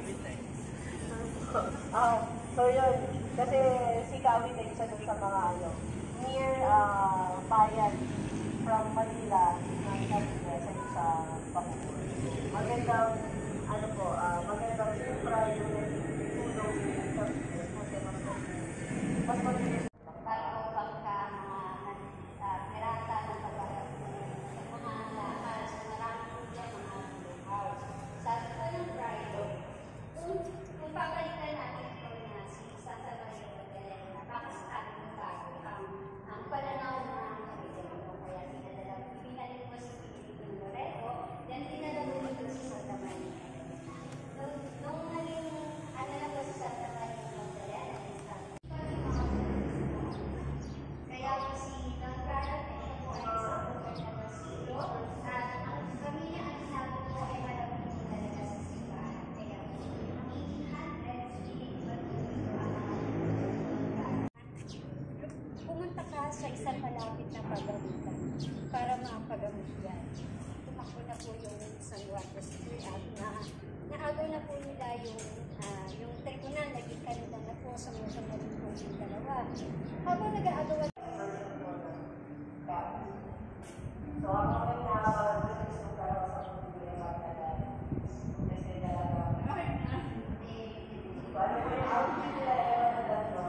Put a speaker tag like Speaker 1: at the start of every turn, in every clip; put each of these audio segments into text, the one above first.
Speaker 1: Cavite.
Speaker 2: So yun, kasi si Cavite isa dun sa mga near bayan from Manila ng Cavite sa Bacoor. Magandang magandang infrastructure tulong sa mas mabilis.
Speaker 3: Sa isang malapit na pagamitan para makapagamit yan. Tumakbo na po yung San Juan District at naagaw na po nila yung tribunal, naging kanila na po sa mga maling po yung dalawa. Habang nag-aagawan
Speaker 2: So, ako rin nakakapag-release ng dalawa sa pagbibilang magdala. Kasi talaga, paano po yung outfit nila yung nadalo?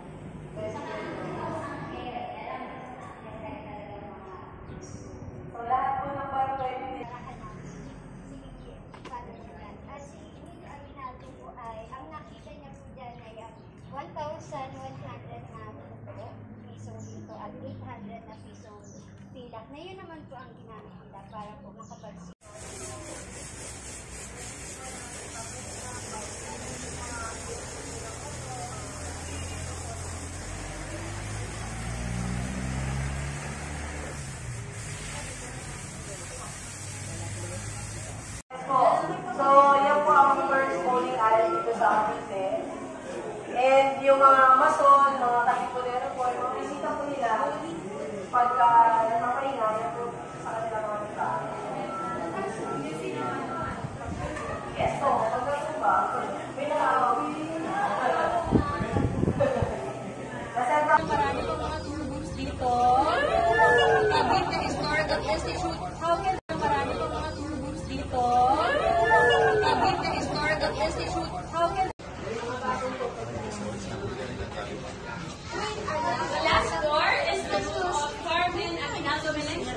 Speaker 2: So, lahat po ng parang pwede nila.
Speaker 3: ang nakita niya po dyan ay 1,100 na pisong dito at 800 na pisong pilak. Na yun naman po ang ginamit nila para po makapagsimulan.
Speaker 2: So, yan po ang first polling area dito sa Cavite. And yung mga mason, mga takipulero po, yung mga bisita po nila, pagka nakapahinga, yan po sa kanila mga nagkaan. Yes, so, hanggang po ba? May nakakawin.
Speaker 4: Marami po mga tour groups dito. Cavite Historical Institute. How can marami po mga tour groups dito? Cavite Historical Institute. How can the last door is the school of Carmen Aguinaldo Melencio.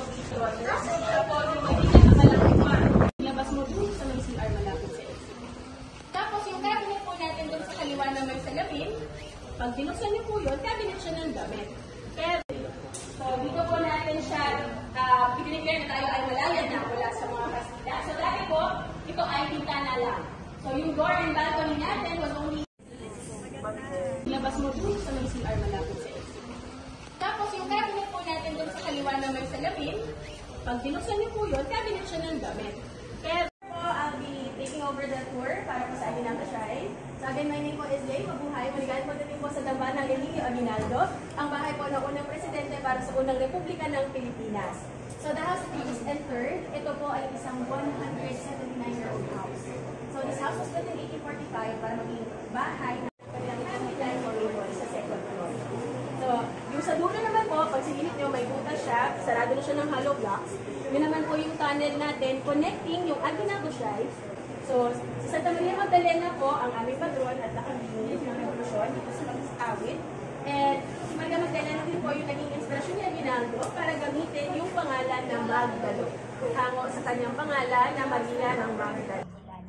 Speaker 4: Labas mo dun sa may CR malapit sa ito. Tapos yung cabinet po natin dun sa kaliwa na may salamin, pag binuksan niyo po yun, cabinet siya ng damit. So dito po natin siya, pinag-declare na tayo ay malayan na mula sa mga Kastila. So dati po, ito ay bintana lang. So yung door and balcony natin was only labas mo dun sa may CR malapit sa ito. Tapos yung cabinet po natin dun sa kaliwa na may salamin, pag binuksan niyo po yun, cabinet siya ng damit. Pero I'll be taking over the tour para po sa Aguinaldo Shrine. So again, my name po is Jay. Mabuhay. Maligayang pagdating po sa dambana ng Emilio Aguinaldo, ang bahay po ng unang presidente para sa unang Republika ng Pilipinas. So the house that we just entered, ito po ay isang 179-year-old house. So this house was built in 1845 para maging bahay ng kanilang family life or sa second floor. So yung sa dulo naman po, pag sinilip nyo, may butas siya, sarado na siya ng hollow blocks. Yun naman po yung tunnel natin connecting yung Aguinaldo Shrine. So, sa Santa Maria Magdalena po, ang aming patron at nakagingin ng revolusyon dito sa Awit. And si Maria Magdalena din po yung naging inspirasyon ni Aguinaldo para gamitin yung pangalan ng Magdalo. Hango sa kanyang pangalan na Maria ng Magdalo.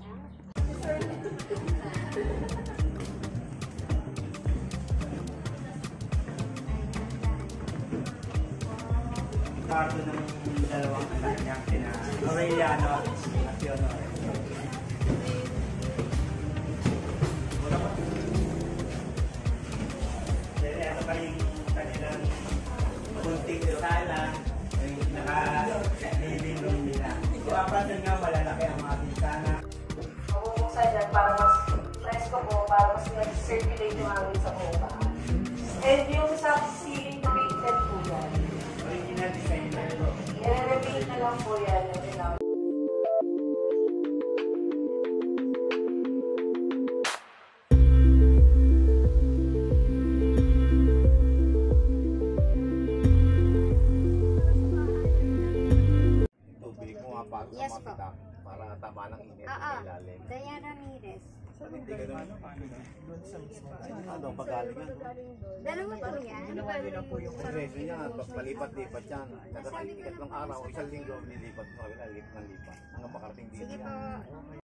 Speaker 1: Karto ng dalawang anak niya, sina Aureliano at Leonor. Ito pa yung kanilang kunting sala, yung naka-living room nila. So, apat nga malalaki ang mga bintana.
Speaker 2: Mabubuksan yan para mas fresco po, para mas nag-circulate yung hangin sa buka. And yung sa ceiling painted po yan.
Speaker 1: Original designer po.
Speaker 2: I-repaint na lang po yan.
Speaker 5: ng init
Speaker 3: Oo,
Speaker 5: sa ilalim.
Speaker 3: Dayan Ramirez.
Speaker 5: Hindi ka naman. Ano, pagaling yan.
Speaker 3: Dalawa po yan.
Speaker 5: Proseso niya, palipat-lipat yan. Ikatlong araw, isang linggo, nilipat sa kabila, lipat ng lipat. Hanggang makarating dito
Speaker 3: Sige
Speaker 5: yan.
Speaker 3: po.